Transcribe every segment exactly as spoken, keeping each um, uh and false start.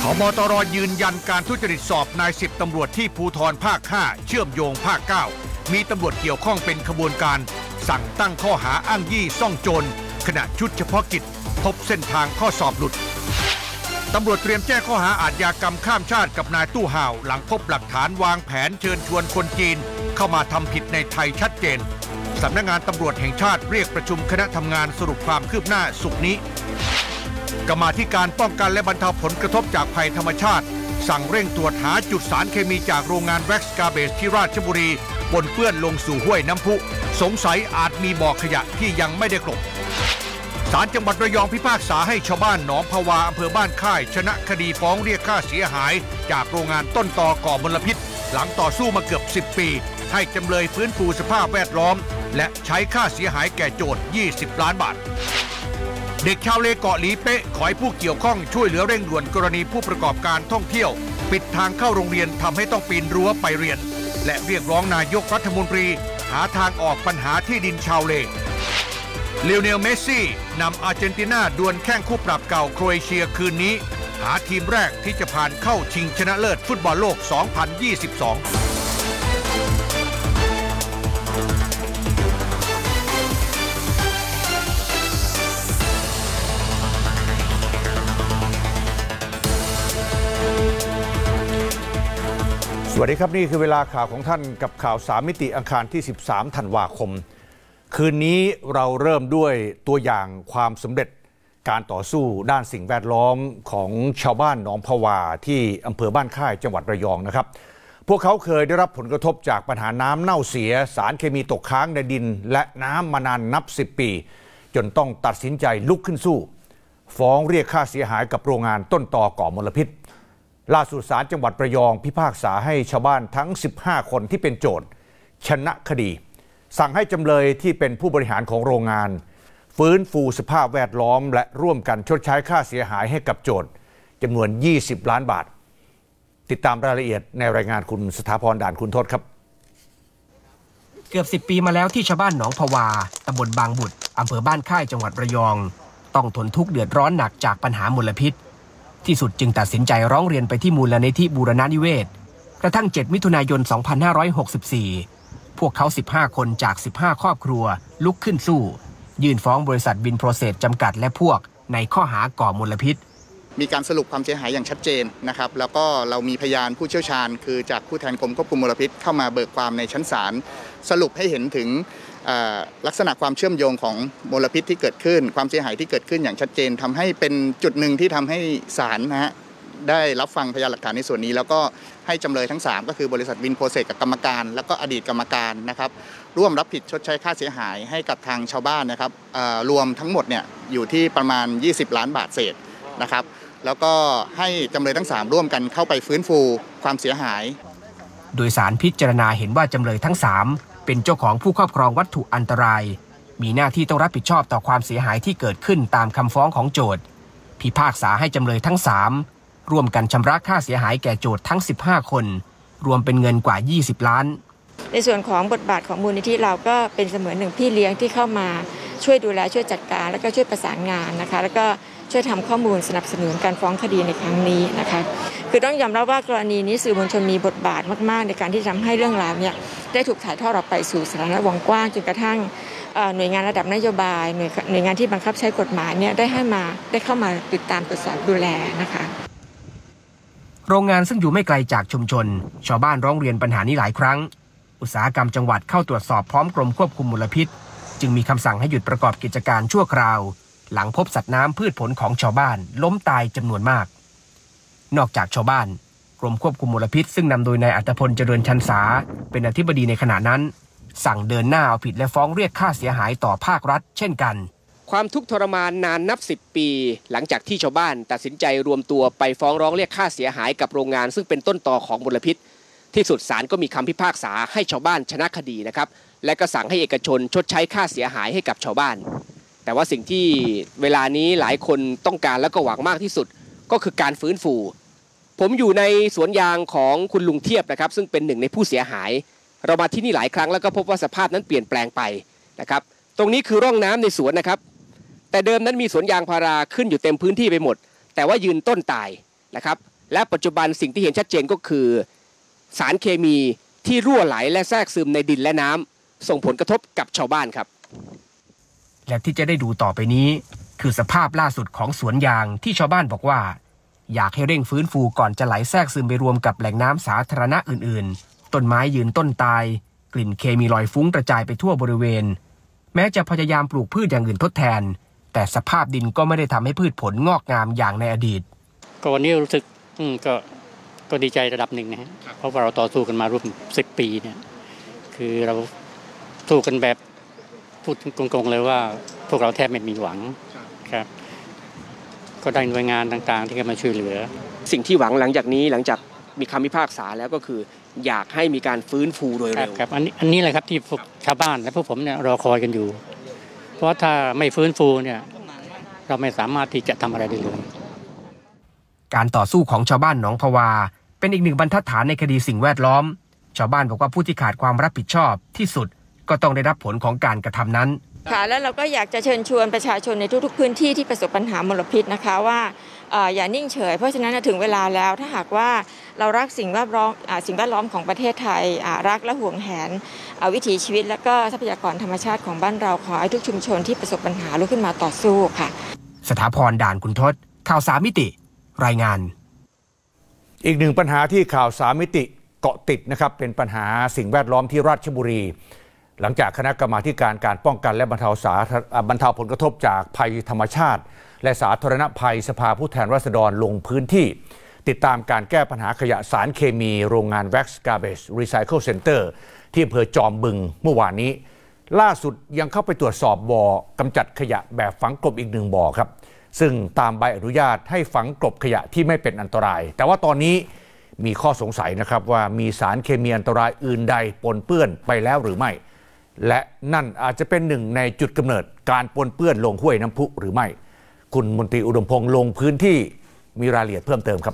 บตร.ยืนยันการทุจริตสอบนายสิบตำรวจที่ภูธรภาคห้าเชื่อมโยงภาคเก้ามีตำรวจเกี่ยวข้องเป็นขบวนการสั่งตั้งข้อหาอ้างยี่ซ่องโจรขณะชุดเฉพาะกิจพบเส้นทางข้อสอบหลุดตำรวจเตรียมแจ้งข้อหาอาชญากรรมข้ามชาติกับนายตู้ห่าวหลังพบหลักฐานวางแผนเชิญชวนคนจีนเข้ามาทำผิดในไทยชัดเจนสำนักงานตำรวจแห่งชาติเรียกประชุมคณะทำงานสรุปความคืบหน้าศุกร์นี้กรรมาธิการป้องกันและบรรเทาผลกระทบจากภัยธรรมชาติสั่งเร่งตรวจหาจุดสารเคมีจากโรงงานแว็กซ์กาเบจที่ราชบุรีปนเปื้อนลงสู่ห้วยน้ำพุสงสัยอาจมีบ่อขยะที่ยังไม่ได้กลบศาลจังหวัดระยองพิพากษาให้ชาวบ้านหนองพะวาอำเภอบ้านค่ายชนะคดีฟ้องเรียกค่าเสียหายจากโรงงานต้นตอก่อมลพิษหลังต่อสู้มาเกือบสิบปีให้จำเลยฟื้นฟูสภาพแวดล้อมและใช้ค่าเสียหายแก่โจทย์ยี่สิบล้านบาทเด็กชาวเลเกาะหลีเป๊ะขอให้ผู้เกี่ยวข้องช่วยเหลือเร่งด่วนกรณีผู้ประกอบการท่องเที่ยวปิดทางเข้าโรงเรียนทำให้ต้องปีนรั้วไปเรียนและเรียกร้องนายกรัฐมนตรีหาทางออกปัญหาที่ดินชาวเลเลโอเนลเมสซี่นำอาร์เจนตินาดวลแข่งคู่ปรับเก่าโครเอเชียคืนนี้หาทีมแรกที่จะผ่านเข้าชิงชนะเลิศฟุตบอลโลก สองพันยี่สิบสองสวัสดีครับนี่คือเวลาข่าวของท่านกับข่าวสามมิติอังคารที่สิบสามธันวาคมคืนนี้เราเริ่มด้วยตัวอย่างความสำเร็จการต่อสู้ด้านสิ่งแวดล้อมของชาวบ้านหนองพะวาที่อำเภอบ้านค่ายจังหวัดระยองนะครับพวกเขาเคยได้รับผลกระทบจากปัญหาน้ำเน่าเสียสารเคมีตกค้างในดินและน้ำมานานนับสิบปีจนต้องตัดสินใจลุกขึ้นสู้ฟ้องเรียกค่าเสียหายกับโรงงานต้นตอก่อมลพิษล่าสุดศาลจังหวัดระยองพิพากษาให้ชาวบ้านทั้งสิบห้าคนที่เป็นโจทย์ชนะคดีสั่งให้จำเลยที่เป็นผู้บริหารของโรงงานฟื้นฟูสภาพแวดล้อมและร่วมกันชดใช้ค่าเสียหายให้กับโจทย์จำนวนยี่สิบล้านบาทติดตามรายละเอียดในรายงานคุณสถาพรด่านคุณทศครับเกือบสิบปีมาแล้วที่ชาวบ้านหนองพะวาตำบลบางบุตรอำเภอบ้านค่ายจังหวัดระยองต้องทนทุกข์เดือดร้อนหนักจากปัญหามลพิษที่สุดจึงตัดสินใจร้องเรียนไปที่มูลนิธิบูรณนิเวศกระทั่งเจ็ดมิถุนายนสองพันห้าร้อยหกสิบสี่พวกเขาสิบห้าคนจากสิบห้าครอบครัวลุกขึ้นสู้ยื่นฟ้องบริษัทวินโปรเซสจำกัดและพวกในข้อหาก่อมลพิษมีการสรุปความเสียหายอย่างชัดเจนนะครับแล้วก็เรามีพยานผู้เชี่ยวชาญคือจากผู้แทนกรมควบคุมมลพิษเข้ามาเบิกความในชั้นศาลสรุปให้เห็นถึงลักษณะความเชื่อมโยงของมลพิษที่เกิดขึ้นความเสียหายที่เกิดขึ้นอย่างชัดเจนทำให้เป็นจุดหนึ่งที่ทำให้ศาลนะฮะได้รับฟังพยานหลักฐานในส่วนนี้แล้วก็ให้จำเลยทั้งสามก็คือบริษัทวินโปรเซสกับกรรมการแล้วก็อดีตกรรมการนะครับร่วมรับผิดชดใช้ค่าเสียหายให้กับทางชาวบ้านนะครับรวมทั้งหมดเนี่ยอยู่ที่ประมาณยี่สิบล้านบาทเศษนะครับแล้วก็ให้จำเลยทั้งสามร่วมกันเข้าไปฟื้นฟูความเสียหายโดยศาลพิจารณาเห็นว่าจำเลยทั้งสามเป็นเจ้าของผู้ครอบครองวัตถุอันตรายมีหน้าที่ต้องรับผิดชอบต่อความเสียหายที่เกิดขึ้นตามคำฟ้องของโจทก์พิพากษาให้จำเลยทั้งสามร่วมกันชำระค่าเสียหายแก่โจทก์ทั้งสิบห้าคนรวมเป็นเงินกว่ายี่สิบล้านในส่วนของบทบาทของมูลนิธิเราก็เป็นเสมือนหนึ่งพี่เลี้ยงที่เข้ามาช่วยดูแลช่วยจัดการแล้วก็ช่วยประสานงานนะคะแล้วก็ช่วยทำข้อมูลสนับสนุนการฟ้องคดีในครั้งนี้นะคะคือต้องยอมรับว่ากรณีนี้สื่อมวลชนมีบทบาทมากๆในการที่ทำให้เรื่องราวเนี่ยได้ถูกถ่ายทอดออกไปสู่สาธารณะวงกว้างจนกระทั่งหน่วยงานระดับนโยบายหน่วยหน่วยงานที่บังคับใช้กฎหมายเนี่ยได้ให้มาได้เข้ามาติดตามตรวจสอบดูแลนะคะโรงงานซึ่งอยู่ไม่ไกลจากชุมชนชาวบ้านร้องเรียนปัญหานี้หลายครั้งอุตสาหกรรมจังหวัดเข้าตรวจสอบพร้อมกรมควบคุมมลพิษจึงมีคำสั่งให้หยุดประกอบกิจการชั่วคราวหลังพบสัตว์น้ำพืชผลของชาวบ้านล้มตายจำนวนมากนอกจากชาวบ้านกรมควบคุมมลพิษซึ่งนำโดยนายอัตพลเจริญชันษาเป็นอธิบดีในขณะนั้นสั่งเดินหน้าเอาผิดและฟ้องเรียกค่าเสียหายต่อภาครัฐเช่นกันความทุกข์ทรมานนานนับสิบปีหลังจากที่ชาวบ้านตัดสินใจรวมตัวไปฟ้องร้องเรียกค่าเสียหายกับโรงงานซึ่งเป็นต้นตอของมลพิษที่สุดศาลก็มีคำพิพากษาให้ชาวบ้านชนะคดีนะครับและก็สั่งให้เอกชนชดใช้ค่าเสียหายให้กับชาวบ้านแต่ว่าสิ่งที่เวลานี้หลายคนต้องการและก็หวังมากที่สุดก็คือการฟื้นฟูผมอยู่ในสวนยางของคุณลุงเทียบนะครับซึ่งเป็นหนึ่งในผู้เสียหายเรามาที่นี่หลายครั้งแล้วก็พบว่าสภาพนั้นเปลี่ยนแปลงไปนะครับตรงนี้คือร่องน้ำในสวนนะครับแต่เดิมนั้นมีสวนยางพาราขึ้นอยู่เต็มพื้นที่ไปหมดแต่ว่ายืนต้นตายนะครับและปัจจุบันสิ่งที่เห็นชัดเจนก็คือสารเคมีที่รั่วไหลและแทรกซึมในดินและน้ำส่งผลกระทบกับชาวบ้านครับและที่จะได้ดูต่อไปนี้คือสภาพล่าสุดของสวนยางที่ชาวบ้านบอกว่าอยากให้เร่งฟื้นฟูก่อนจะไหลแทรกซึมไปรวมกับแหล่งน้ำสาธารณะอื่นๆต้นไม้ยืนต้นตายกลิ่นเคมีลอยฟุ้งกระจายไปทั่วบริเวณแม้จะพยายามปลูกพืชอย่างอื่นทดแทนแต่สภาพดินก็ไม่ได้ทำให้พืชผลงอกงามอย่างในอดีตก็วันนี้รู้สึกอืมก็ก็ดีใจระดับหนึ่งนะฮะเพราะว่าเราต่อสู้กันมาร่วมสิบปีเนี่ยคือเราสู้กันแบบพูดตรงๆเลยว่าพวกเราแทบไม่มีหวังครับก็ได้หน่วยงานต่างๆที่เข้ามาช่วยเหลือสิ่งที่หวังหลังจากนี้หลังจากมีคำพิพากษาแล้วก็คืออยากให้มีการฟื้นฟูโดยเร็วครับอันนี้อันนี้แหละครับที่พวกชาวบ้านและพวกผมเนี่ยรอคอยกันอยู่เพราะถ้าไม่ฟื้นฟูเนี่ยเราไม่สามารถที่จะทำอะไรได้เลยการต่อสู้ของชาวบ้านหนองพวาเป็นอีกหนึ่งบรรทัดฐานในคดีสิ่งแวดล้อมชาวบ้านบอกว่าผู้ที่ขาดความรับผิดชอบที่สุดก็ต้องได้รับผลของการกระทำนั้นค่ะแล้วเราก็อยากจะเชิญชวนประชาชนในทุกๆพื้นที่ที่ประสบปัญหามลพิษนะคะว่าอย่านิ่งเฉยเพราะฉะนั้นถึงเวลาแล้วถ้าหากว่าเรารักสิ่งแวดล้อมสิ่งแวดล้อมของประเทศไทยรักและห่วงแหนวิถีชีวิตและก็ทรัพยากรธรรมชาติของบ้านเราขอให้ทุกชุมชนที่ประสบปัญหาลุกขึ้นมาต่อสู้ค่ะสถาพรด่านคุณทศข่าวสามมิติรายงานอีกหนึ่งปัญหาที่ข่าวสามมิติเกาะติดนะครับเป็นปัญหาสิ่งแวดล้อมที่ราชบุรีหลังจากคณะกรรมาธิการการป้องกันและบรรเทาสาบรรเทาผลกระทบจากภัยธรรมชาติและสาธารณภัยสภาผู้แทนราษฎรลงพื้นที่ติดตามการแก้ปัญหาขยะสารเคมีโรงงาน Wax Garbage Recycle Center ที่อำเภอจอมบึงเมื่อวานนี้ล่าสุดยังเข้าไปตรวจสอบบ่อกำจัดขยะแบบฝังกลบอีกหนึ่งบ่อครับซึ่งตามใบอนุญาตให้ฝังกลบขยะที่ไม่เป็นอันตรายแต่ว่าตอนนี้มีข้อสงสัยนะครับว่ามีสารเคมีอันตรายอื่นใดปนเปื้อนไปแล้วหรือไม่และนั่นอาจจะเป็นหนึ่งในจุดกำเนิดการปนเปื้อนลงห้วยน้ำพุหรือไม่คุณมนตรีอุดมพงษ์ลงพื้นที่มีรายละเอียดเพิ่มเติมครับ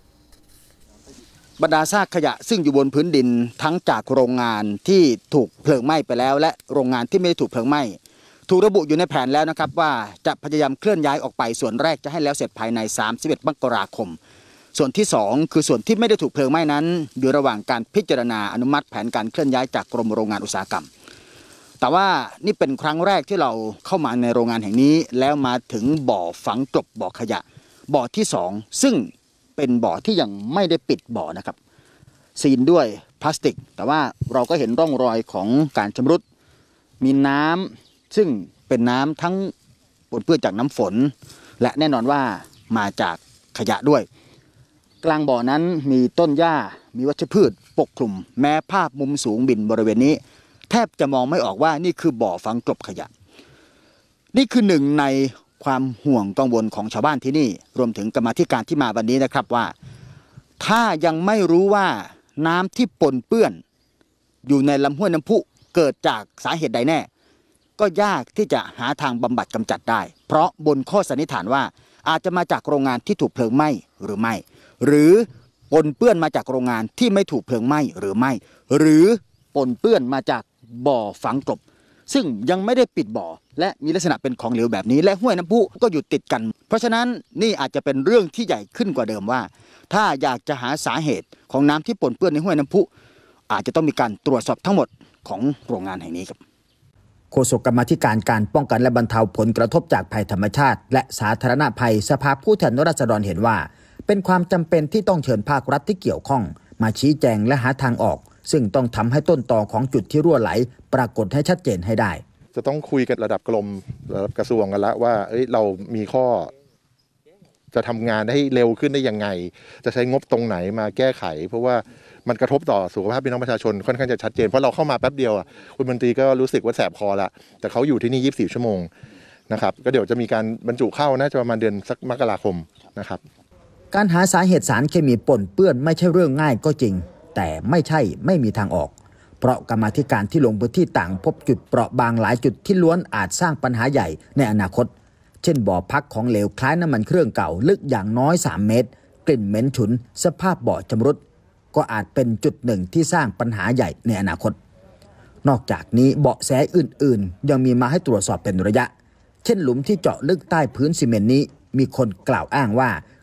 บรรดาซากขยะซึ่งอยู่บนพื้นดินทั้งจากโรงงานที่ถูกเพลิงไหม้ไปแล้วและโรงงานที่ไม่ได้ถูกเพลิงไหม้ถูกระบุอยู่ในแผนแล้วนะครับว่าจะพยายามเคลื่อนย้ายออกไปส่วนแรกจะให้แล้วเสร็จภายในสามสิบเอ็ดมกราคมส่วนที่สองคือส่วนที่ไม่ได้ถูกเพลิงไหม้นั้นอยู่ระหว่างการพิจารณาอนุมัติแผนการเคลื่อนย้ายจากกรมโรงงานอุตสาหกรรมแต่ว่านี่เป็นครั้งแรกที่เราเข้ามาในโรงงานแห่งนี้แล้วมาถึงบ่อฝังกลบบ่อขยะบ่อที่สองซึ่งเป็นบ่อที่ยังไม่ได้ปิดบ่อนะครับซีนด้วยพลาสติกแต่ว่าเราก็เห็นร่องรอยของการชำรุดมีน้ำซึ่งเป็นน้ำทั้งปนเปื้อนจากน้ำฝนและแน่นอนว่ามาจากขยะด้วยกลางบ่อนั้นมีต้นหญ้ามีวัชพืชปกคลุมแม้ภาพมุมสูงบินบริเวณนี้แทบจะมองไม่ออกว่านี่คือบ่อฝังกลบขยะนี่คือหนึ่งในความห่วงกังวลของชาวบ้านที่นี่รวมถึงกรรมาธิการที่มาวันนี้นะครับว่าถ้ายังไม่รู้ว่าน้ำที่ปนเปื้อนอยู่ในลำห้วยน้ำพุเกิดจากสาเหตุใดแน่ก็ยากที่จะหาทางบำบัดกำจัดได้เพราะบนข้อสันนิษฐานว่าอาจจะมาจากโรงงานที่ถูกเพลิงไหม้หรือไม่หรือปนเปื้อนมาจากโรงงานที่ไม่ถูกเพลิงไหม้หรือไม่หรือปนเปื้อนมาจากบ่อฝังกลบซึ่งยังไม่ได้ปิดบ่อและมีลักษณะเป็นของเหลวแบบนี้และห้วยน้ำพุก็อยู่ติดกันเพราะฉะนั้นนี่อาจจะเป็นเรื่องที่ใหญ่ขึ้นกว่าเดิมว่าถ้าอยากจะหาสาเหตุของน้ำที่ปนเปื้อนในห้วยน้ำพุอาจจะต้องมีการตรวจสอบทั้งหมดของโรงงานแห่งนี้ครับโฆษกกรรมาธิการการป้องกันและบรรเทาผลกระทบจากภัยธรรมชาติและสาธารณภัยสภาผู้แทนราษฎรเห็นว่าเป็นความจำเป็นที่ต้องเชิญภาครัฐที่เกี่ยวข้องมาชี้แจงและหาทางออกซึ่งต้องทำให้ต้นตอของจุดที่รั่วไหลปรากฏให้ชัดเจนให้ได้จะต้องคุยกันระดับกรมระดับกระทรวงกันแล้วว่าเอ้ยเรามีข้อจะทำงานให้เร็วขึ้นได้ยังไงจะใช้งบตรงไหนมาแก้ไขเพราะว่ามันกระทบต่อสุขภาพพี่น้องประชาชนค่อนข้างจะชัดเจนเพราะเราเข้ามาแป๊บเดียวอ่ะคุณมนตรีก็รู้สึกว่าแสบคอละแต่เขาอยู่ที่นี่ยี่สิบสี่ชั่วโมงนะครับก็เดี๋ยวจะมีการบรรจุเข้าน่าจะประมาณเดือนสักมกราคมนะครับการหาสาเหตุสารเคมีปนเปื้อนไม่ใช่เรื่องง่ายก็จริงแต่ไม่ใช่ไม่มีทางออกเพราะกรรมาธิการที่ลงพื้นที่ต่างพบจุดเปราะบางหลายจุดที่ล้วนอาจสร้างปัญหาใหญ่ในอนาคตเช่นบ่อพักของเหลวคล้ายน้ำมันเครื่องเก่าลึกอย่างน้อยสามเมตรกลิ่นเหม็นฉุนสภาพบ่อชำรุดก็อาจเป็นจุดหนึ่งที่สร้างปัญหาใหญ่ในอนาคตนอกจากนี้เบาะแสอื่นๆยังมีมาให้ตรวจสอบเป็นระยะเช่นหลุมที่เจาะลึกใต้พื้นซีเมนต์นี้มีคนกล่าวอ้างว่า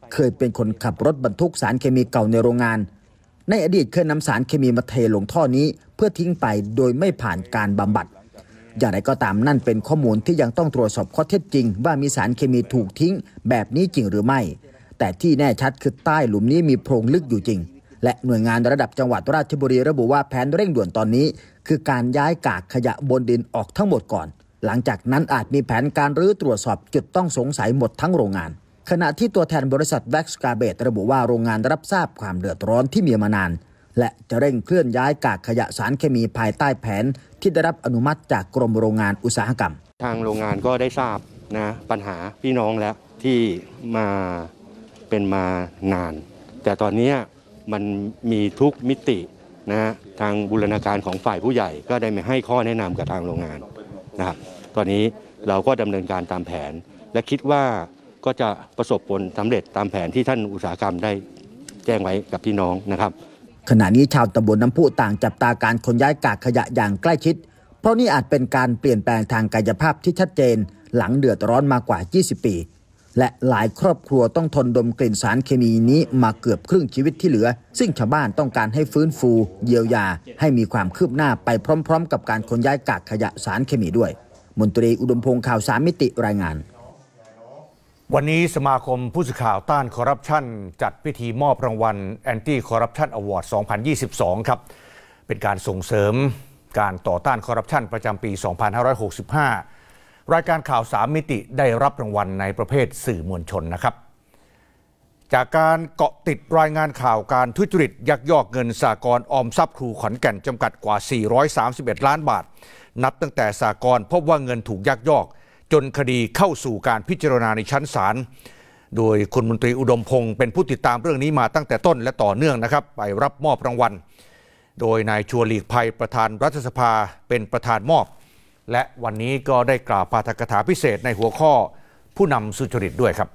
เคยเป็นคนขับรถบรรทุกสารเคมีเก่าในโรงงานในอดีตเคยนำสารเคมีมาเทลงท่อนี้เพื่อทิ้งไปโดยไม่ผ่านการบำบัดอย่างไรก็ตามนั่นเป็นข้อมูลที่ยังต้องตรวจสอบข้อเท็จจริงว่ามีสารเคมีถูกทิ้งแบบนี้จริงหรือไม่แต่ที่แน่ชัดคือใต้หลุมนี้มีโพรงลึกอยู่จริงและหน่วยงานระดับจังหวัดราชบุรีระบุว่าแผนเร่งด่วนตอนนี้คือการย้ายกากขยะบนดินออกทั้งหมดก่อนหลังจากนั้นอาจมีแผนการรื้อตรวจสอบจุดต้องสงสัยหมดทั้งโรงงานขณะที่ตัวแทนบริษัทแว็กซ์การ์เบตระบุว่าโรงงานรับทราบความเดือดร้อนที่มีมานานและจะเร่งเคลื่อนย้ายกากขยะสารเคมีภายใต้แผนที่ได้รับอนุมัติจากกรมโรงงานอุตสาหกรรมทางโรงงานก็ได้ทราบนะปัญหาพี่น้องแล้วที่มาเป็นมานานแต่ตอนนี้มันมีทุกมิตินะทางบูรณาการของฝ่ายผู้ใหญ่ก็ได้มาให้ข้อแนะนำกับทางโรงงานนะครับตอนนี้เราก็ดำเนินการตามแผนและคิดว่าก็จะประสบผลสำเร็จตามแผนที่ท่านอุตสาหกรรมได้แจ้งไว้กับพี่น้องนะครับขณะนี้ชาวตำบลน้ำพุต่างจับตาการขนย้ายกากขยะอย่างใกล้ชิดเพราะนี่อาจเป็นการเปลี่ยนแปลงทางกายภาพที่ชัดเจนหลังเดือดร้อนมากว่ายี่สิบปีและหลายครอบครัวต้องทนดมกลิ่นสารเคมีนี้มาเกือบครึ่งชีวิตที่เหลือซึ่งชาวบ้านต้องการให้ฟื้นฟูเยียวยาให้มีความคืบหน้าไปพร้อมๆกับการขนย้ายกากขยะสารเคมีด้วยมนตรีอุดมพงษ์ข่าวสามมิติรายงานวันนี้สมาคมผู้สื่อข่าวต้านคอร์รัปชันจัดพิธีมอบรางวัล Anti Corruption Award สองพันยี่สิบสอง ครับเป็นการส่งเสริมการต่อต้านคอร์รัปชันประจำปี สองพันห้าร้อยหกสิบห้า รายการข่าวสามมิติได้รับรางวัลในประเภทสื่อมวลชนนะครับจากการเกาะติดรายงานข่าวการทุจริตยักยอกเงินสหกรณ์ออมทรัพย์ครูขอนแก่นจำกัดกว่าสี่ร้อยสามสิบเอ็ดล้านบาทนับตั้งแต่สหกรณ์พบว่าเงินถูกยักยอกจนคดีเข้าสู่การพิจารณาในชั้นศาลโดยคุณมนตรีอุดมพงษ์เป็นผู้ติดตามเรื่องนี้มาตั้งแต่ต้นและต่อเนื่องนะครับไปรับมอบรางวัลโดยนายชวนหลีกภัยประธานรัฐสภาเป็นประธานมอบและวันนี้ก็ได้กล่าวปาฐกถาพิเศษในหัวข้อผู้นำสุจริตด้วยครับ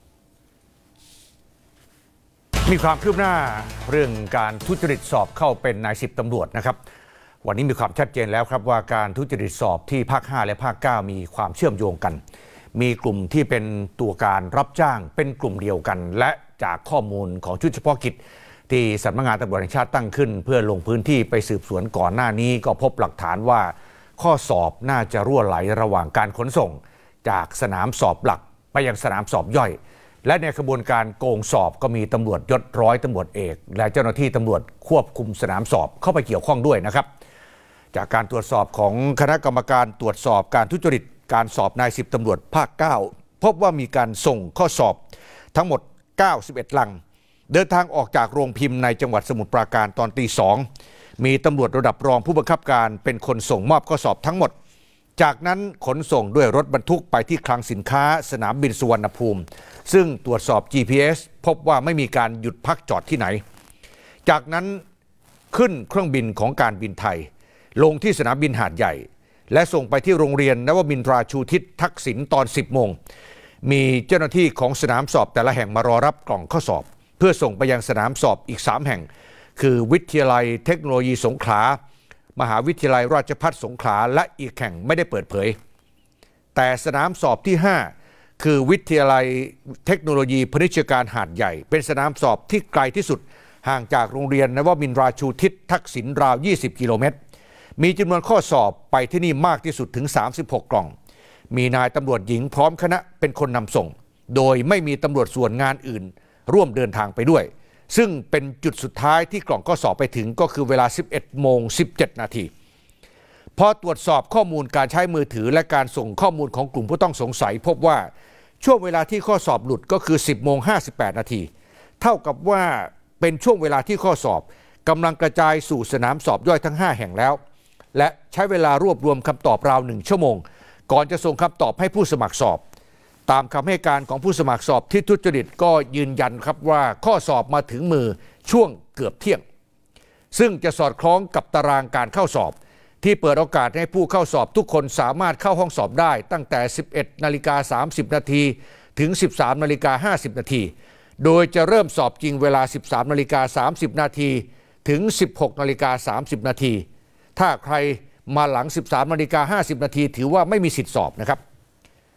มีความคืบหน้าเรื่องการทุจริตสอบเข้าเป็นนายสิบตำรวจนะครับวันนี้มีความชัดเจนแล้วครับว่าการทุจริตสอบที่ภาคห้าและภาคเก้ามีความเชื่อมโยงกันมีกลุ่มที่เป็นตัวการรับจ้างเป็นกลุ่มเดียวกันและจากข้อมูลของชุดเฉพาะกิจที่สำนักงานตำรวจแห่งชาติตั้งขึ้นเพื่อลงพื้นที่ไปสืบสวนก่อนหน้านี้ก็พบหลักฐานว่าข้อสอบน่าจะรั่วไหลระหว่างการขนส่งจากสนามสอบหลักไปยังสนามสอบย่อยและในขบวนการโกงสอบก็มีตำรวจยศร้อยตำรวจเอกและเจ้าหน้าที่ตำรวจควบคุมสนามสอบเข้าไปเกี่ยวข้องด้วยนะครับจากการตรวจสอบของคณะกรรมการตรวจสอบการทุจริตการสอบนายสิบตำรวจภาคเก้าพบว่ามีการส่งข้อสอบทั้งหมดเก้าสิบเอ็ดลังเดินทางออกจากโรงพิมพ์ในจังหวัดสมุทรปราการตอนตีสองมีตำรวจระดับรองผู้บังคับการเป็นคนส่งมอบข้อสอบทั้งหมดจากนั้นขนส่งด้วยรถบรรทุกไปที่คลังสินค้าสนามบินสุวรรณภูมิซึ่งตรวจสอบ จี พี เอส พบว่าไม่มีการหยุดพักจอดที่ไหนจากนั้นขึ้นเครื่องบินของการบินไทยลงที่สนามบินหาดใหญ่และส่งไปที่โรงเรียนนวมินทราชูทิศทักษิณตอน สิบโมงมีเจ้าหน้าที่ของสนามสอบแต่ละแห่งมารอรับกล่องข้อสอบเพื่อส่งไปยังสนามสอบอีกสามแห่งคือวิทยาลัยเทคโนโลยีสงขลามหาวิทยาลัยราชภัฏสงขลาและอีกแห่งไม่ได้เปิดเผยแต่สนามสอบที่ห้าคือวิทยาลัยเทคโนโลยีพนิชการหาดใหญ่เป็นสนามสอบที่ไกลที่สุดห่างจากโรงเรียนนวมินทราชูทิศทักษิณราวยี่สิบกิโลเมตรมีจำนวนข้อสอบไปที่นี่มากที่สุดถึงสามสิบหกกล่องมีนายตำรวจหญิงพร้อมคณะเป็นคนนำส่งโดยไม่มีตำรวจส่วนงานอื่นร่วมเดินทางไปด้วยซึ่งเป็นจุดสุดท้ายที่กล่องข้อสอบไปถึงก็คือเวลา สิบเอ็ดโมงสิบเจ็ดนาทีพอตรวจสอบข้อมูลการใช้มือถือและการส่งข้อมูลของกลุ่มผู้ต้องสงสัยพบว่าช่วงเวลาที่ข้อสอบหลุดก็คือ สิบโมงห้าสิบแปดนาทีเท่ากับว่าเป็นช่วงเวลาที่ข้อสอบกำลังกระจายสู่สนามสอบย่อยทั้งห้าแห่งแล้วและใช้เวลารวบรวมคำตอบราวหนึ่งชั่วโมงก่อนจะส่งคำตอบให้ผู้สมัครสอบตามคำให้การของผู้สมัครสอบที่ทุจริตก็ยืนยันครับว่าข้อสอบมาถึงมือช่วงเกือบเที่ยงซึ่งจะสอดคล้องกับตารางการเข้าสอบที่เปิดโอกาสให้ผู้เข้าสอบทุกคนสามารถเข้าห้องสอบได้ตั้งแต่ สิบเอ็ดนาฬิกาสามสิบนาทีถึง สิบสามนาฬิกาห้าสิบนาทีโดยจะเริ่มสอบจริงเวลา สิบสามนาฬิกาสามสิบนาทีถึง สิบหกนาฬิกาสามสิบนาทีถ้าใครมาหลัง สิบสามนาฬิกาห้าสิบนาทีถือว่าไม่มีสิทธิสอบนะครับ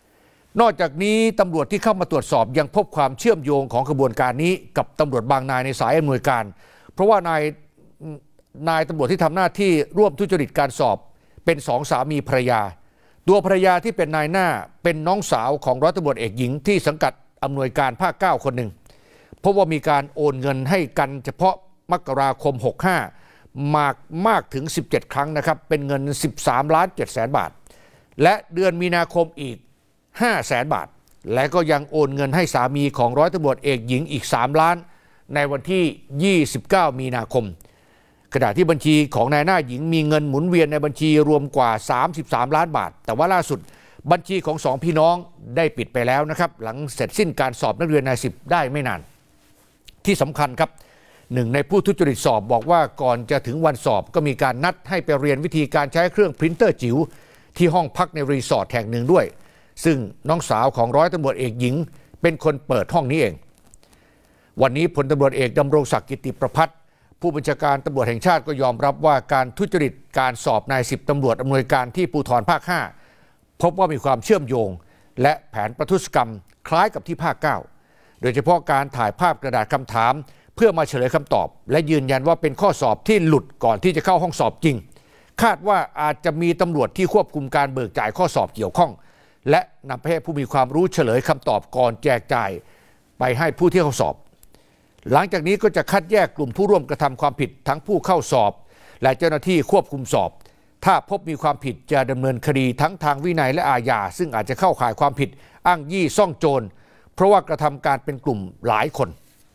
นอกจากนี้ตำรวจที่เข้ามาตรวจสอบยังพบความเชื่อมโยงของกระบวนการนี้กับตำรวจบางนายในสายอำนวยการเพราะว่านายนายตำรวจที่ทำหน้าที่ร่วมทุจริตการสอบเป็นสองสามีภรรยาตัวภรรยาที่เป็นนายหน้าเป็นน้องสาวของร้อยตำรวจเอกหญิงที่สังกัดอำนวยการภาคเก้าคนหนึ่งเพราะว่ามีการโอนเงินให้กันเฉพาะมกราคมหกสิบห้ามากมากถึงสิบเจ็ดครั้งนะครับเป็นเงินสิบสามล้านเจ็ดแสนบาทและเดือนมีนาคมอีกห้าแสนบาทและก็ยังโอนเงินให้สามีของร้อยตำรวจเอกหญิงอีกสามล้านในวันที่ยี่สิบเก้ามีนาคมขณะที่บัญชีของนายหน้าหญิงมีเงินหมุนเวียนในบัญชีรวมกว่าสามสิบสามล้านบาทแต่ว่าล่าสุดบัญชีของสองพี่น้องได้ปิดไปแล้วนะครับหลังเสร็จสิ้นการสอบนักเรียนนายสิบได้ไม่นานที่สำคัญครับหนึ่งในผู้ทุจริตสอบบอกว่าก่อนจะถึงวันสอบก็มีการนัดให้ไปเรียนวิธีการใช้เครื่องพรินเตอร์จิ๋วที่ห้องพักในรีสอร์ทแห่งหนึ่งด้วยซึ่งน้องสาวของร้อยตำรวจเอกหญิงเป็นคนเปิดห้องนี้เองวันนี้พลตำรวจเอกดำรงศักดิ์กิติประภัสผู้บัญชาการตำรวจแห่งชาติก็ยอมรับว่าการทุจริตการสอบนายสิบตำรวจอำนวยการที่ภูธรภาคห้าพบว่ามีความเชื่อมโยงและแผนประทุษกรรมคล้ายกับที่ภาคเก้าโดยเฉพาะการถ่ายภาพกระดาษคำถามเพื่อมาเฉลยคำตอบและยืนยันว่าเป็นข้อสอบที่หลุดก่อนที่จะเข้าห้องสอบจริงคาดว่าอาจจะมีตำรวจที่ควบคุมการเบิกจ่ายข้อสอบเกี่ยวข้องและนำไปให้ผู้มีความรู้เฉลยคำตอบก่อนแจกจ่ายไปให้ผู้ที่เข้าสอบหลังจากนี้ก็จะคัดแยกกลุ่มผู้ร่วมกระทำความผิดทั้งผู้เข้าสอบและเจ้าหน้าที่ควบคุมสอบถ้าพบมีความผิดจะดำเนินคดีทั้งทางวินัยและอาญาซึ่งอาจจะเข้าข่ายความผิดอ้างยี่ซ่องโจรเพราะว่ากระทำการเป็นกลุ่มหลายคน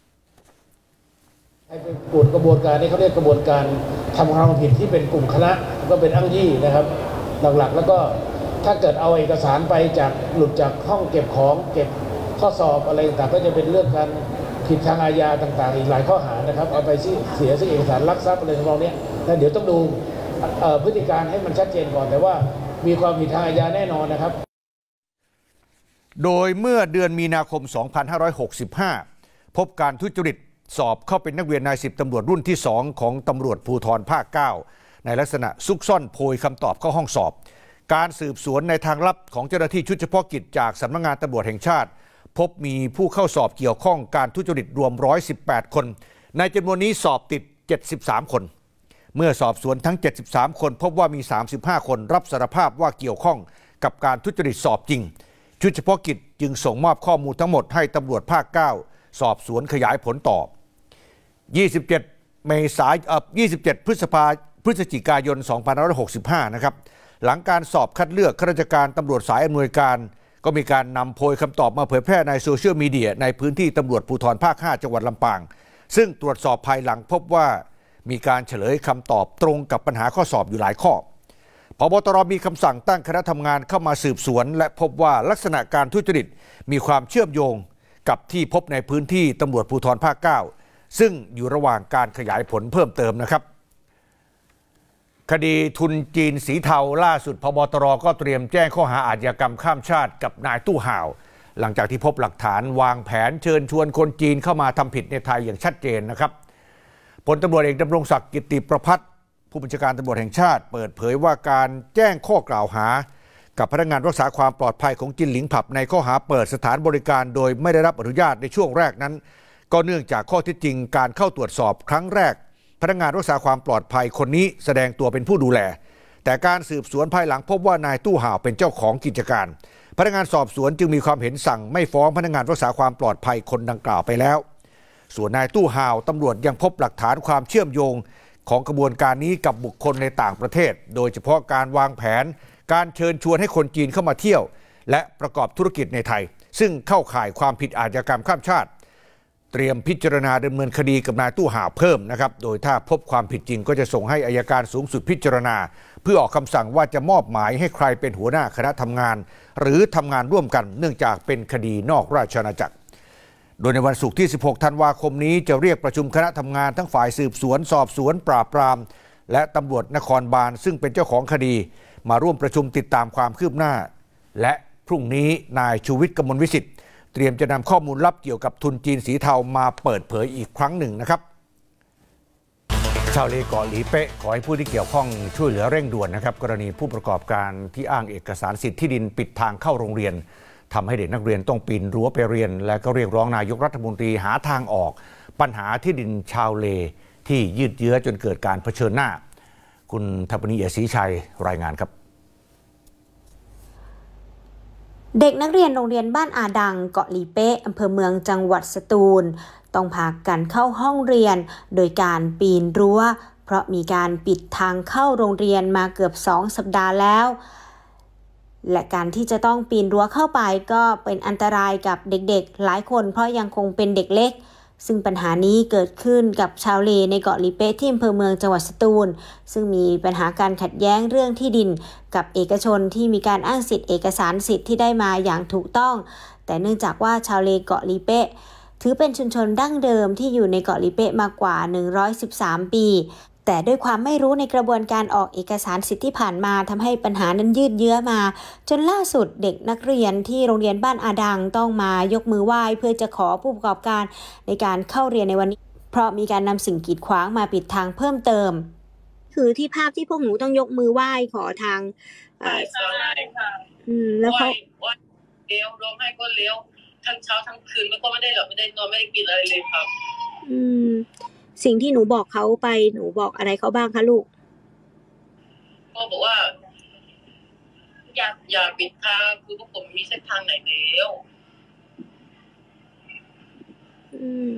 ไอ้เป็นกลุ่มกระบวนการนี้เขาเรียกกระบวนการทำความผิดที่เป็นกลุ่มคณะก็เป็นอ้างยี่นะครับหลักๆแล้วก็ถ้าเกิดเอาเอกสารไปจากหลุดจากห้องเก็บของเก็บข้อสอบอะไรต่างๆก็จะเป็นเรื่องการผิดทางอาญาต่างๆอีกหลายข้อหานะครับเอาไปเสียซึ่งเอกสารลักทรัพย์อะไรของเราเนี้ยแล้วเดี๋ยวต้องดูพฤติการให้มันชัดเจนก่อนแต่ว่ามีความผิดทางอาญาแน่นอนนะครับโดยเมื่อเดือนมีนาคมสองพันห้าร้อยหกสิบห้าพบการทุจริตสอบเข้าเป็นนักเรียนนายสิบตำรวจรุ่นที่สองของตำรวจภูธรภาคเก้าในลักษณะซุกซ่อนโพยคำตอบเข้าห้องสอบการสืบสวนในทางลับของเจ้าหน้าที่ชุดเฉพาะกิจจากสำนักงานตำรวจแห่งชาติพบมีผู้เข้าสอบเกี่ยวข้องการทุจริตรวมหนึ่งร้อยสิบแปดคนในจำนวนนี้สอบติดเจ็ดสิบสามคนเมื่อสอบสวนทั้งเจ็ดสิบสามคนพบว่ามีสามสิบห้าคนรับสารภาพว่าเกี่ยวข้องกับการทุจริตสอบจริงชุดเฉพาะกิจจึงส่งมอบข้อมูลทั้งหมดให้ตำรวจภาคเก้าสอบสวนขยายผลต่อยี่สิบเจ็ดเมษายนยี่สิบเจ็ดพฤษภาพฤศจิกายนสองพันห้าร้อยหกสิบห้านะครับหลังการสอบคัดเลือกข้าราชการตำรวจสายอำนวยการก็มีการนำโพยคำตอบมาเผยแพร่ในโซเชียลมีเดียในพื้นที่ตำรวจภูธรภาคห้าจังหวัดลำปางซึ่งตรวจสอบภายหลังพบว่ามีการเฉลยคำตอบตรงกับปัญหาข้อสอบอยู่หลายข้อผบ.ตร.มีคำสั่งตั้งคณะทำงานเข้ามาสืบสวนและพบว่าลักษณะการทุจริตมีความเชื่อมโยงกับที่พบในพื้นที่ตำรวจภูธรภาคเก้าซึ่งอยู่ระหว่างการขยายผลเพิ่มเติมนะครับคดีทุนจีนสีเทาล่าสุดผบ.ตร.ก็เตรียมแจ้งข้อหาอาชญากรรมข้ามชาติกับนายตู้ห่าวหลังจากที่พบหลักฐานวางแผนเชิญชวนคนจีนเข้ามาทำผิดในไทยอย่างชัดเจนนะครับพลตำรวจเอกดำรงศักดิ์กิติประภัสผู้บัญชาการตำรวจแห่งชาติเปิดเผยว่าการแจ้งข้อกล่าวหากับพนักงานรักษาความปลอดภัยของจินหลิงผับในข้อหาเปิดสถานบริการโดยไม่ได้รับอนุญาตในช่วงแรกนั้นก็เนื่องจากข้อเท็จจริงการเข้าตรวจสอบครั้งแรกพนักงานรักษาความปลอดภัยคนนี้แสดงตัวเป็นผู้ดูแลแต่การสืบสวนภายหลังพบว่านายตู้ห่าวเป็นเจ้าของกิจการพนักงานสอบสวนจึงมีความเห็นสั่งไม่ฟ้องพนักงานรักษาความปลอดภัยคนดังกล่าวไปแล้วส่วนนายตู้ห่าวตำรวจยังพบหลักฐานความเชื่อมโยงของกระบวนการนี้กับบุคคลในต่างประเทศโดยเฉพาะการวางแผนการเชิญชวนให้คนจีนเข้ามาเที่ยวและประกอบธุรกิจในไทยซึ่งเข้าข่ายความผิดอาชญากรรมข้ามชาติเตรียมพิจารณาดำเนินคดีกับนายตู้ห่าวเพิ่มนะครับโดยถ้าพบความผิดจริงก็จะส่งให้อัยการสูงสุดพิจารณาเพื่อออกคำสั่งว่าจะมอบหมายให้ใครเป็นหัวหน้าคณะทำงานหรือทำงานร่วมกันเนื่องจากเป็นคดีนอกราชอาณาจักรโดยในวันศุกร์ที่สิบหกธันวาคมนี้จะเรียกประชุมคณะทำงานทั้งฝ่ายสืบสวนสอบสวนปราบปรามและตำรวจนครบาลซึ่งเป็นเจ้าของคดีมาร่วมประชุมติดตามความคืบหน้าและพรุ่งนี้นายชูวิทย์กมลวิสิทธิ์เตรียมจะนำข้อมูลลับเกี่ยวกับทุนจีนสีเทามาเปิดเผยอีกครั้งหนึ่งนะครับชาวเลเกาะหลีเป๊ะขอให้ผู้ที่เกี่ยวข้องช่วยเหลือเร่งด่วนนะครับกรณีผู้ประกอบการที่อ้างเอกสารสิทธิ์ที่ดินปิดทางเข้าโรงเรียนทำให้เด็กนักเรียนต้องปีนรั้วไปเรียนและก็เรียกร้องนายกรัฐมนตรีหาทางออกปัญหาที่ดินชาวเลที่ยืดเยื้อจนเกิดการเผชิญหน้าคุณทัพนีเอียดศรีชัยรายงานครับเด็กนักเรียนโรงเรียนบ้านอาดังเกาะลีเป๊ะอำเภอเมืองจังหวัดสตูลต้องพากันเข้าห้องเรียนโดยการปีนรั้วเพราะมีการปิดทางเข้าโรงเรียนมาเกือบสองสัปดาห์แล้วและการที่จะต้องปีนรั้วเข้าไปก็เป็นอันตรายกับเด็กๆหลายคนเพราะยังคงเป็นเด็กเล็กซึ่งปัญหานี้เกิดขึ้นกับชาวเลในเกาะลีเป๊ะที่อำเภอเมืองจังหวัดสตูลซึ่งมีปัญหาการขัดแย้งเรื่องที่ดินกับเอกชนที่มีการอ้างสิทธิเอกสารสิทธิ์ที่ได้มาอย่างถูกต้องแต่เนื่องจากว่าชาวเลเกาะลีเป๊ะถือเป็นชุมชนดั้งเดิมที่อยู่ในเกาะลีเป๊ะมากว่าหนึ่งร้อยสิบสามปีแต่ด้วยความไม่รู้ในกระบวนการออกเอกสารสิทธิ์ที่ผ่านมาทำให้ปัญหานั้นยืดเยื้อมาจนล่าสุดเด็กนักเรียนที่โรงเรียนบ้านอาดังต้องมายกมือไหว้เพื่อจะขอผู้ประกอบการในการเข้าเรียนในวันนี้เพราะมีการนำสิ่งกีดขวางมาปิดทางเพิ่มเติมคือที่ภาพที่พวกหนูต้องยกมือไหว้ขอทางใช่ใช่ค่ะอืมแล้วเขาเลี้ยวร้องไห้ก็เลี้ยวทั้งเช้าทั้งคืนแล้วก็ไม่ได้หลับไม่ได้นอนไม่ได้กินอะไรเลยครับอืมสิ่งที่หนูบอกเขาไปหนูบอกอะไรเขาบ้างคะลูกก็บอกว่าอย่าอย่าปิดทางคือพวกผมมีเส้นทางไหนแล้วอืม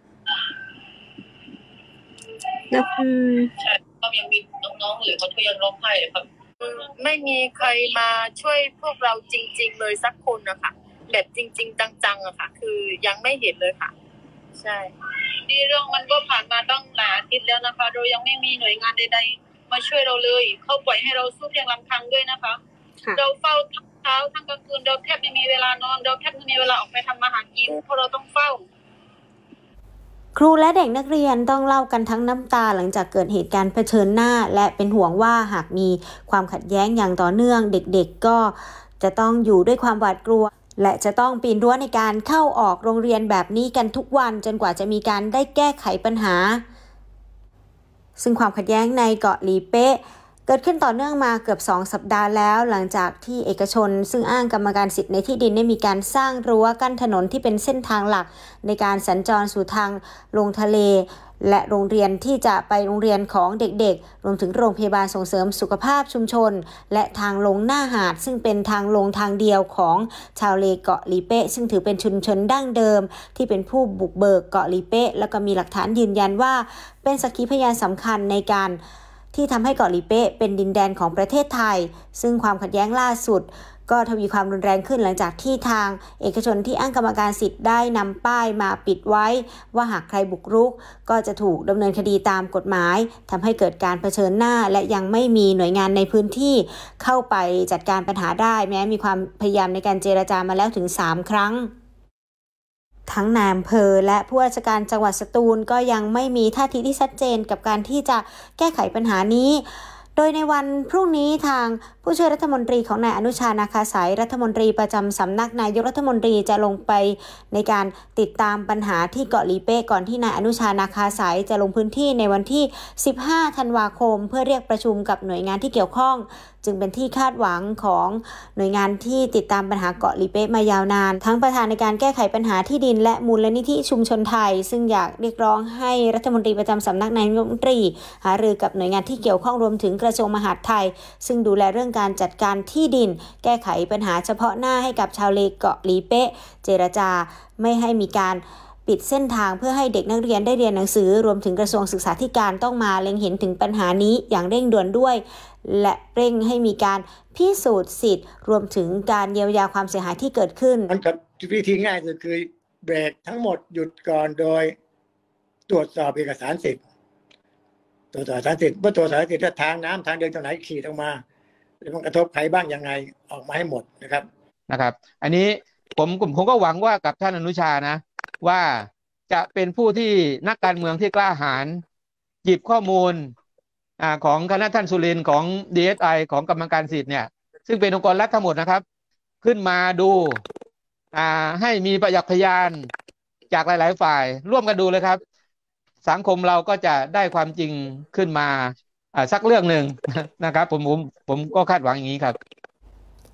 แล้วอืมใช่ก็ยังมีน้องๆหรือเขาก็ยังร้องไห้เลยครับไม่มีใครมาช่วยพวกเราจริงๆเลยสักคนนะคะแบบจริงๆจังๆอะค่ะคือยังไม่เห็นเลยค่ะใช่ที่เรื่องมันก็ผ่านมาตั้งหลายอาทิตย์แล้วนะคะเรายังไม่มีหน่วยงานใดๆมาช่วยเราเลยเขาปล่อยให้เราสู้เพียงลำพังด้วยนะคะเราเฝ้าทั้งเช้าทั้งกลางคืนเราแทบไม่มีเวลานอนเราแทบไม่มีเวลาออกไปทำมาหากินเพราะเราต้องเฝ้าครูและเด็กนักเรียนต้องเล่ากันทั้งน้ำตาหลังจากเกิดเหตุการณ์เผชิญหน้าและเป็นห่วงว่าหากมีความขัดแย้งอย่างต่อเนื่องเด็กๆก็จะต้องอยู่ด้วยความหวาดกลัวและจะต้องปีนรั้วในการเข้าออกโรงเรียนแบบนี้กันทุกวันจนกว่าจะมีการได้แก้ไขปัญหาซึ่งความขัดแย้งในเกาะลีเป๊ะเกิดขึ้นต่อเนื่องมาเกือบสองสัปดาห์แล้วหลังจากที่เอกชนซึ่งอ้างกรรมการสิทธิ์ในที่ดินได้มีการสร้างรั้วกั้นถนนที่เป็นเส้นทางหลักในการสัญจรสู่ทางลงทะเลและโรงเรียนที่จะไปโรงเรียนของเด็กๆรวมถึงโรงพยาบาลส่งเสริมสุขภาพชุมชนและทางลงหน้าหาดซึ่งเป็นทางลงทางเดียวของชาวเลเกาะลีเป๊ะซึ่งถือเป็นชุมชนดั้งเดิมที่เป็นผู้บุกเบิกเกาะลีเป๊ะแล้วก็มีหลักฐานยืนยันว่าเป็นสักขีพยานสำคัญในการที่ทำให้เกาะลีเป๊ะเป็นดินแดนของประเทศไทยซึ่งความขัดแย้งล่าสุดก็ทวีความรุนแรงขึ้นหลังจากที่ทางเอกชนที่อ้างกรรมการสิทธิ์ได้นำป้ายมาปิดไว้ว่าหากใครบุกรุกก็จะถูกดำเนินคดีตามกฎหมายทำให้เกิดการเผชิญหน้าและยังไม่มีหน่วยงานในพื้นที่เข้าไปจัดการปัญหาได้แม้มีความพยายามในการเจรจามาแล้วถึงสามครั้งทั้งนายอำเภอและผู้ราชการจังหวัดสตูลก็ยังไม่มีท่าทีที่ชัดเจนกับการที่จะแก้ไขปัญหานี้โดยในวันพรุ่งนี้ทางผู้ช่วยรัฐมนตรีของนายอนุชานาคาสายรัฐมนตรีประจำสำนักนายกรัฐมนตรีจะลงไปในการติดตามปัญหาที่เกาะลีเป๊ะก่อนที่นายอนุชานาคาสายจะลงพื้นที่ในวันที่สิบห้าธันวาคมเพื่อเรียกประชุมกับหน่วยงานที่เกี่ยวข้องจึงเป็นที่คาดหวังของหน่วยงานที่ติดตามปัญหาเกาะลีเป๊ะมายาวนานทั้งประธานในการแก้ไขปัญหาที่ดินและมูลนิธิชุมชนไทยซึ่งอยากเรียกร้องให้รัฐมนตรีประจำสำนักนายกรัฐมนตรีหารือกับหน่วยงานที่เกี่ยวข้องรวมถึงกระทรวงมหาดไทยซึ่งดูแลเรื่องการจัดการที่ดินแก้ไขปัญหาเฉพาะหน้าให้กับชาวเลเกาะลีเป๊ะเจรจาไม่ให้มีการปิดเส้นทางเพื่อให้เด็กนักเรียนได้เรียนหนังสือรวมถึงกระทรวงศึกษาธิการต้องมาเล็งเห็นถึงปัญหานี้อย่างเร่งด่วนด้วยและเร่งให้มีการพิสูจน์สิทธิ์รวมถึงการเยียวยาความเสียหายที่เกิดขึ้นมันกับวิธีง่ายสุดคือเบรกทั้งหมดหยุดก่อนโดยตรวจสอบเอกสารสิทธิ์ตรวจสอบเอกสารสิทธิ์เมื่อตรวจสอบเอกสารสิทธิ์ทางน้ำทางเดินตรงไหนขีดออกมาแล้วมันกระทบใครบ้างยังไงออกมาให้หมดนะครับนะครับอันนี้ผมผมก็หวังว่ากับท่านอนุชานะว่าจะเป็นผู้ที่นักการเมืองที่กล้าหาญหยิบข้อมูลอ่าของคณะท่านสุรินทร์ของ ดี เอส ไอ ของกรรมการสิทธิ์เนี่ยซึ่งเป็นองค์กรรัฐทั้งหมดนะครับขึ้นมาดูอ่าให้มีพยานพยานจากหลายๆฝ่ายร่วมกันดูเลยครับสังคมเราก็จะได้ความจริงขึ้นมาอ่าสักเรื่องหนึ่งนะครับผมผมผมก็คาดหวังอย่างนี้ครับ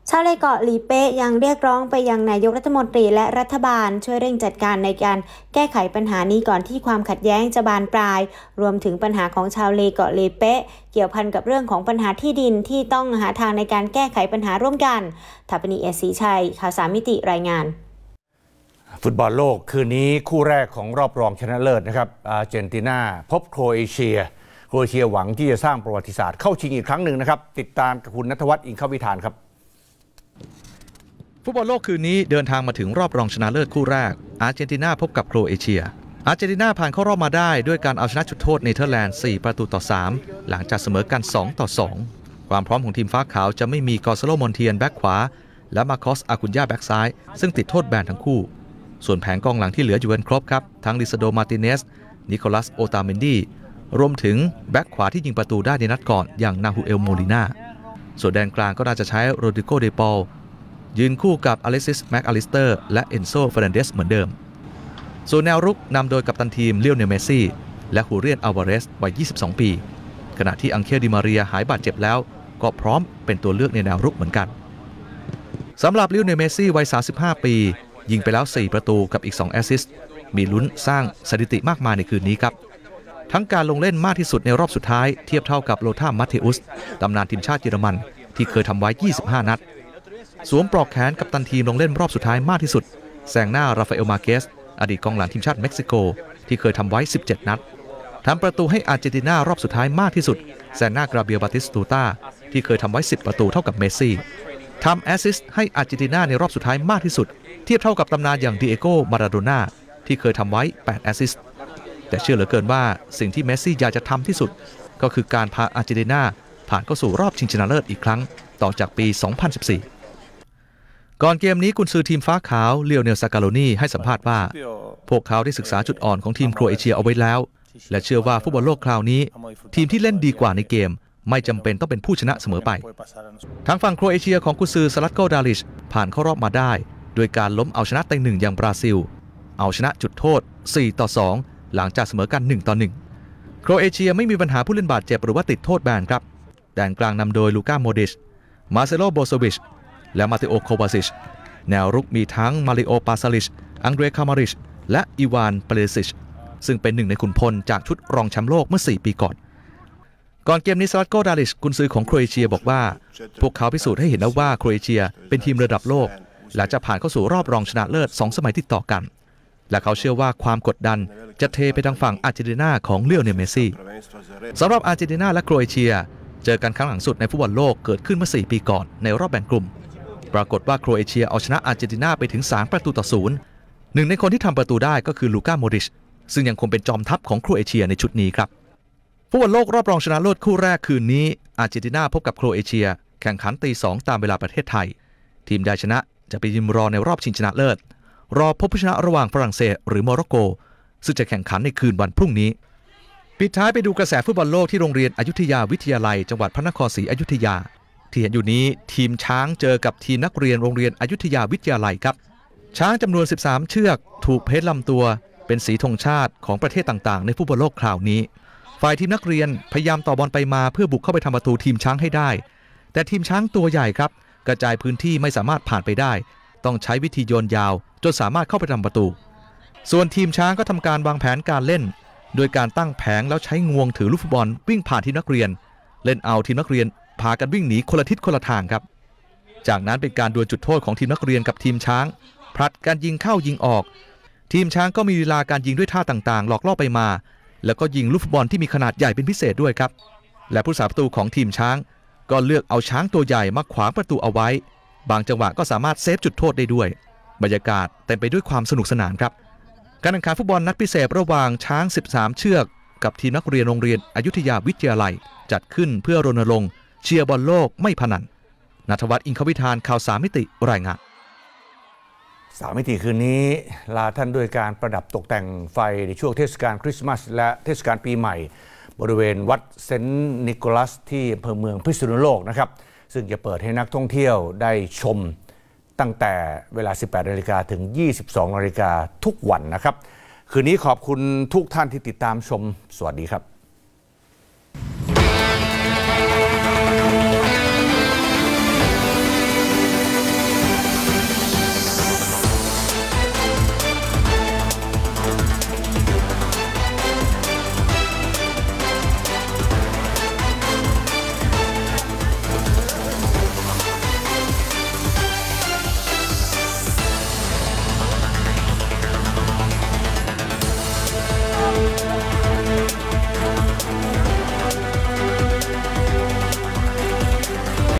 ชาวเลเกาะหลีเป๊ะยังเรียกร้องไปยังนายกรัฐมนตรีและรัฐบาลช่วยเร่งจัดการในการแก้ไขปัญหานี้ก่อนที่ความขัดแย้งจะบานปลายรวมถึงปัญหาของชาวเลเกาะหลีเป๊ะเกี่ยวพันกับเรื่องของปัญหาที่ดินที่ต้องหาทางในการแก้ไขปัญหาร่วมกันทัปนีเอศรีชัยข่าวสามมิติรายงานฟุตบอลโลกคืนนี้คู่แรกของรอบรองชนะเลิศนะครับอาร์เจนตินาพบโครเอเชียโครเอเชียหวังที่จะสร้างประวัติศาสตร์เข้าชิงอีกครั้งหนึ่งนะครับติดตามกับคุณณัฐวัฒน์อิงควิธานครับฟุตบอลโลกคืนนี้เดินทางมาถึงรอบรองชนะเลิศคู่แรกอาร์เจนตินาพบกับโครเอเชียอาร์เจนตินาผ่านเข้ารอบมาได้ด้วยการเอาชนะจุดโทษเนเธอร์แลนด์สี่ประตูต่อสามหลังจากเสมอกันสองต่อสองความพร้อมของทีมฟ้าขาวจะไม่มีกอซาโลมอนเทียนแบ็คขวาและมาคอสอากุญญาแบ็คซ้ายซึ่งติดโทษแบนทั้งคู่ส่วนแผงกองหลังที่เหลืออยู่กันครบครับทั้งลิซาโดมาติเนสนิโคลัสโอตาเมนดีรวมถึงแบ็คขวาที่ยิงประตูได้ในนัดก่อนอย่างนาฮูเอลโมลิน่าส่วนแดนกลางก็น่าจะใช้โรดริโกเดปอลยืนคู่กับอเล็กซิสแม็กอลิสเตอร์และเอนโซเฟรนันเดสเหมือนเดิมส่วนแนวรุกนำโดยกัปตันทีมลิโอเนลเมสซี่และฮูเรียนอัลวาเรสวัยยี่สิบสองปีขณะที่อังเคลดิมาเรียหายบาดเจ็บแล้วก็พร้อมเป็นตัวเลือกในแนวรุกเหมือนกันสำหรับลิโอเนลเมสซี่วัยสามสิบห้าปียิงไปแล้วสี่ประตูกับอีกสองแอสซิสต์มีลุ้นสร้างสถิติมากมายในคืนนี้ครับทั้งการลงเล่นมากที่สุดในรอบสุดท้ายเทียบเท่ากับโลธามัตเทอุสตำนานทีมชาติเยอรมันที่เคยทำไว้ยี่สิบห้านัดสวมปลอกแขนกัปตันทีมลงเล่นรอบสุดท้ายมากที่สุดแซงหน้าราฟาเอลมาเกสอดีตกองหลังทีมชาติเม็กซิโกที่เคยทำไว้สิบเจ็ดนัดทำประตูให้อาร์เจนตินารอบสุดท้ายมากที่สุดแซงหน้ากราเบียลบาติสตูตาที่เคยทำไว้สิบประตูเท่ากับเมสซี่ทำแอสซิสต์ให้อาร์เจนตินาในรอบสุดท้ายมากที่สุดเทียบเท่ากับตำนานอย่างดิเอโกมาราโดน่าที่เคยทำไว้แปดแอสซิสต์แต่เชื่อเหลือเกินว่าสิ่งที่เมสซี่อยากจะทำที่สุดก็คือการพาอาร์เจนตินาผ่านเข้าสู่รอบชิงชนะเลิศอีกครั้งต่อจากปีสองพันสิบสี่ก่อนเกมนี้กุนซือทีมฟ้าขาวเลโอเนลซากาโลนีให้สัมภาษณ์ว่าพวกเขาได้ศึกษาจุดอ่อนของทีมโครเอเชียเอาไว้แล้วและเชื่อว่าฟุตบอลโลกคราวนี้ทีมที่เล่นดีกว่าในเกมไม่จำเป็นต้องเป็นผู้ชนะเสมอไปทางฝั่งโครเอเชียของกุนซือสลัตโกดาลิชผ่านเข้ารอบมาได้โดยการล้มเอาชนะเต็งหนึ่งอย่างบราซิลเอาชนะจุดโทษสี่ต่อสองหลังจากเสมอกันหนึ่งต่อหนึ่งโครเอเชียไม่มีปัญหาผู้เล่นบาดเจ็บหรือว่าติดโทษแบนครับแดนกลางนำโดยลูก้าโมดิชมาเซโลโบโซวิชและมาเตโอโควาซิชแนวรุกมีทั้งมาริโอปาซาลิชอังเดรคามาริชและอีวานเปเลซิชซึ่งเป็นหนึ่งในขุนพลจากชุดรองแชมป์โลกเมื่อสี่ปีก่อนก่อนเกมนี้สลัตโกดาลิชกุนซือของโครเอเชียบอกว่าพวกเขาพิสูจน์ให้เห็นแล้วว่าโครเอเชียเป็นทีมระดับโลกและจะผ่านเข้าสู่รอบรองชนะเลิศสองสมัยติดต่อกันและเขาเชื่อว่าความกดดันจะเทไปทางฝั่งอาร์เจนตินาของเลโอเนลเมสซี่สำหรับอาร์เจนตินาและโครเอเชียเจอกันครั้งหลังสุดในฟุตบอลโลกเกิดขึ้นเมื่อสี่ปีก่อนในรอบแบ่งกลุ่มปรากฏว่าโครเอเชียเอาชนะอาร์เจนตินาไปถึงสามประตูต่อศูนย์หนึ่งในคนที่ทำประตูได้ก็คือลูก้าโมดริชซึ่งยังคงเป็นจอมทัพของโครเอเชียในชุดนี้ครับฟุตบอลโลกรอบรองชนะเลิศคู่แรกคืนนี้อาร์เจนตินาพบกับโครเอเชียแข่งขันตีสองตามเวลาประเทศไทยทีมใดชนะจะไปยืนรอในรอบชิงชนะเลิศรอพบผู้ชนะระหว่างฝรั่งเศสหรือโมร็อกโกซึ่งจะแข่งขันในคืนวันพรุ่งนี้ปิดท้ายไปดูกระแสฟุตบอลโลกที่โรงเรียนอยุธยาวิทยาลัยจังหวัดพระนครศรีอยุธยาที่เห็นอยู่นี้ทีมช้างเจอกับทีมนักเรียนโรงเรียนอยุธยาวิทยาลัยครับช้างจำนวนสิบสามเชือกถูกเพ้นท์ลำตัวเป็นสีธงชาติของประเทศต่างๆในฟุตบอลโลกคราวนี้ฝ่ายทีมนักเรียนพยายามต่อบอลไปมาเพื่อบุกเข้าไปทำประตูทีมช้างให้ได้แต่ทีมช้างตัวใหญ่ครับกระจายพื้นที่ไม่สามารถผ่านไปได้ต้องใช้วิธีโยนยาวจนสามารถเข้าไปทำประตูส่วนทีมช้างก็ทำการวางแผนการเล่นโดยการตั้งแผงแล้วใช้งวงถือลูกฟุตบอลวิ่งผ่านทีมนักเรียนเล่นเอาทีมนักเรียนพากันวิ่งหนีคนละทิศคนละทางครับจากนั้นเป็นการดวลจุดโทษของทีมนักเรียนกับทีมช้างผลัดการยิงเข้ายิงออกทีมช้างก็มีลีลาการยิงด้วยท่าต่างๆหลอกล่อไปมาแล้วก็ยิงลูกฟุตบอลที่มีขนาดใหญ่เป็นพิเศษด้วยครับและผู้รักษาประตูของทีมช้างก็เลือกเอาช้างตัวใหญ่มาขวางประตูเอาไว้บางจังหวะก็สามารถเซฟจุดโทษได้ด้วยบรรยากาศเต็มไปด้วยความสนุกสนานครับการแข่งขันฟุตบอลนัดพิเศษระหว่างช้างสิบสามเชือกกับทีมนักเรียนโรงเรียนอยุธยาวิทยาลัยจัดขึ้นเพื่อรณรงค์เชียร์บอลโลกไม่พนันณัฐวัฒน์อิงควิธานข่าวสามมิติรายงานสามมิติคืนนี้ลาท่านด้วยการประดับตกแต่งไฟในช่วงเทศกาลคริสต์มาสและเทศกาลปีใหม่บริเวณวัดเซนต์นิโคลัสที่อำเภอเมืองพิษณุโลกนะครับซึ่งจะเปิดให้นักท่องเที่ยวได้ชมตั้งแต่เวลา สิบแปดนาฬิกา ถึง ยี่สิบสองนาฬิกา ทุกวันนะครับคืนนี้ขอบคุณทุกท่านที่ติดตามชมสวัสดีครับ